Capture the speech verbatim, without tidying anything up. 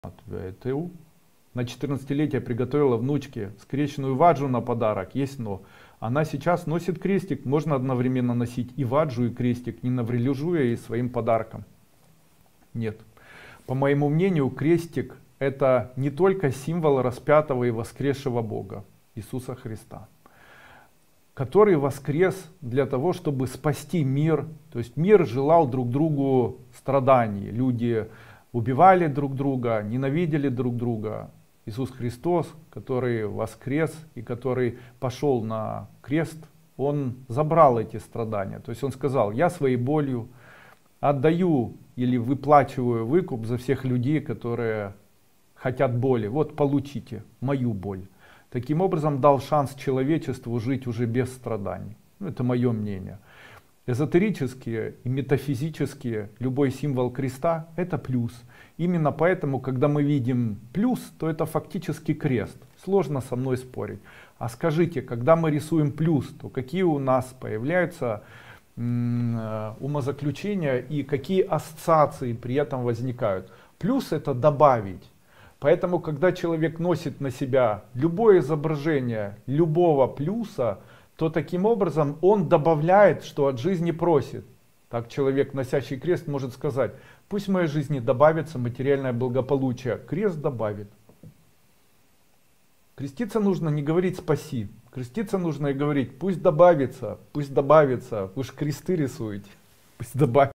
ТУ. На четырнадцатилетие приготовила внучке скрещенную ваджу на подарок, есть но. Она сейчас носит крестик, можно одновременно носить и ваджу, и крестик, не наврежу ей своим подарком. Нет. По моему мнению, крестик это не только символ распятого и воскресшего Бога, Иисуса Христа, который воскрес для того, чтобы спасти мир. То есть мир желал друг другу страданий. Люди убивали друг друга, ненавидели друг друга. Иисус Христос, который воскрес и который пошел на крест, он забрал эти страдания. То есть он сказал: я своей болью отдаю или выплачиваю выкуп за всех людей, которые хотят боли. Вот получите мою боль. Таким образом дал шанс человечеству жить уже без страданий. Ну, это мое мнение. Эзотерические и метафизические любой символ креста это плюс. Именно поэтому, когда мы видим плюс, то это фактически крест. Сложно со мной спорить. А скажите, когда мы рисуем плюс, то какие у нас появляются умозаключения и какие ассоциации при этом возникают? Плюс это добавить. Поэтому, когда человек носит на себя любое изображение любого плюса, то таким образом он добавляет, что от жизни просит. Так человек, носящий крест, может сказать: пусть в моей жизни добавится материальное благополучие. Крест добавит. Креститься нужно не говорить спаси. Креститься нужно и говорить: пусть добавится, пусть добавится. Вы же кресты рисуете. Пусть добавится.